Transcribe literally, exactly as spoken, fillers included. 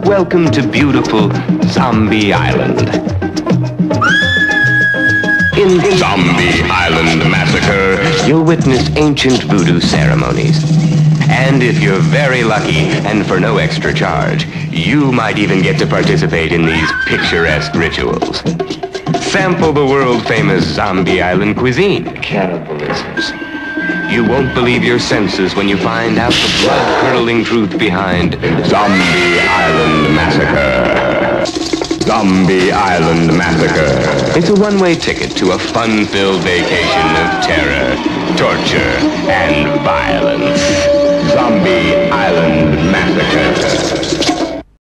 Welcome to beautiful Zombie Island. In Zombie Island Massacre, you'll witness ancient voodoo ceremonies. And if you're very lucky, and for no extra charge, you might even get to participate in these picturesque rituals. Sample the world-famous Zombie Island cuisine. Cannibalism. You won't believe your senses when you find out the blood-curdling truth behind Zombie Island Massacre. Zombie Island Massacre. It's a one-way ticket to a fun-filled vacation of terror, torture, and violence. Zombie Island Massacre.